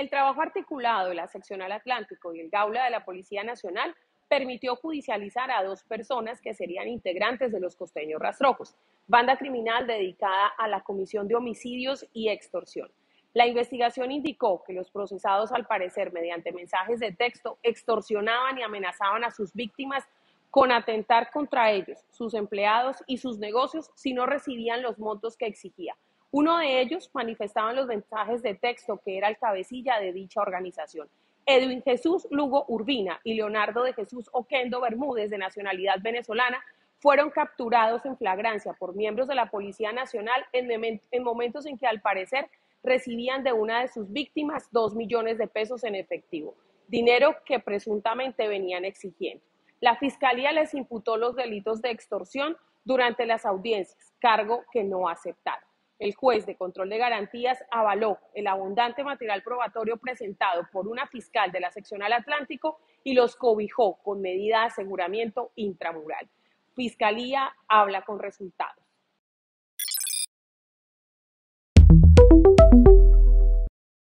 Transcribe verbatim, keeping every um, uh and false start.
El trabajo articulado de la Seccional Atlántico y el Gaula de la Policía Nacional permitió judicializar a dos personas que serían integrantes de los Costeños Rastrojos, banda criminal dedicada a la comisión de homicidios y extorsión. La investigación indicó que los procesados, al parecer, mediante mensajes de texto, extorsionaban y amenazaban a sus víctimas con atentar contra ellos, sus empleados y sus negocios si no recibían los montos que exigía. Uno de ellos manifestaba en los mensajes de texto que era el cabecilla de dicha organización. Edwin Jesús Lugo Urbina y Leonardo de Jesús Oquendo Bermúdez, de nacionalidad venezolana, fueron capturados en flagrancia por miembros de la Policía Nacional en, en momentos en que, al parecer, recibían de una de sus víctimas dos millones de pesos en efectivo, dinero que presuntamente venían exigiendo. La Fiscalía les imputó los delitos de extorsión durante las audiencias, cargo que no aceptaron. El juez de control de garantías avaló el abundante material probatorio presentado por una fiscal de la Seccional Atlántico y los cobijó con medida de aseguramiento intramural. Fiscalía habla con resultados.